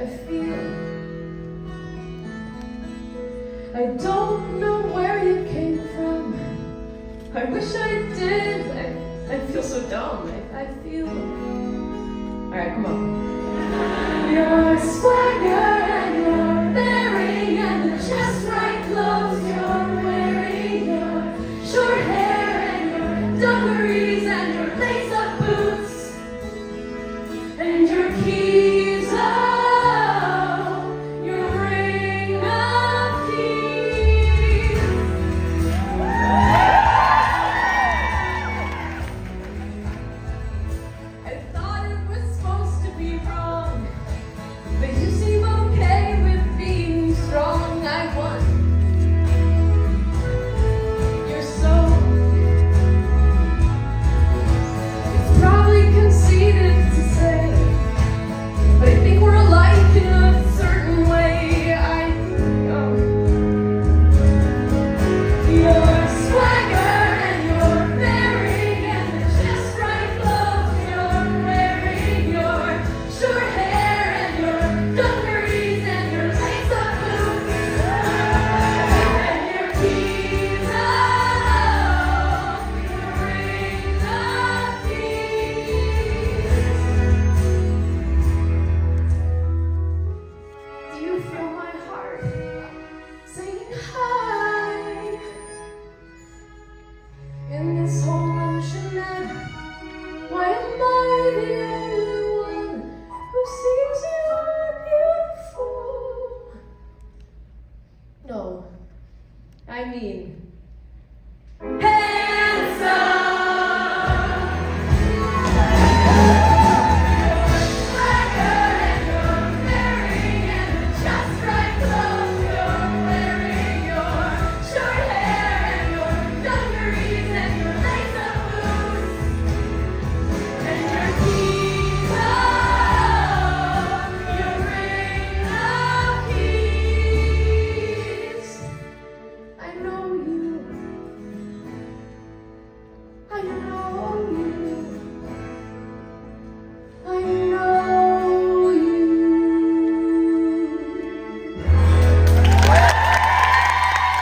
I feel. I don't know where you came from. I wish I did. I feel so dumb. I feel. Alright, come on. Your swagger and your bearing and the just right clothes you're wearing, your short hair and your dungarees and your lace-up boots and your keys.